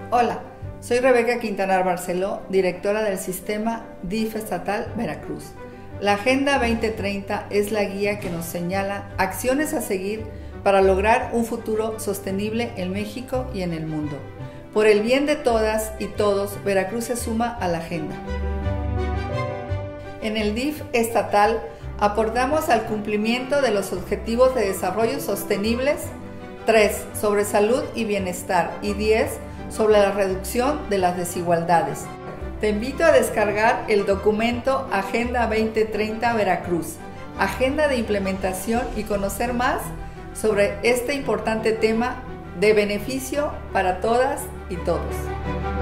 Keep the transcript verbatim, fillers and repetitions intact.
Hola, soy Rebeca Quintanar Barceló, directora del Sistema D I F Estatal Veracruz. La Agenda veinte treinta es la guía que nos señala acciones a seguir para lograr un futuro sostenible en México y en el mundo. Por el bien de todas y todos, Veracruz se suma a la agenda. En el D I F estatal aportamos al cumplimiento de los Objetivos de Desarrollo Sostenibles, tres sobre salud y bienestar y diez sobre la reducción de las desigualdades. Te invito a descargar el documento Agenda veinte treinta Veracruz, agenda de implementación, y conocer más sobre este importante tema de beneficio para todas y todos.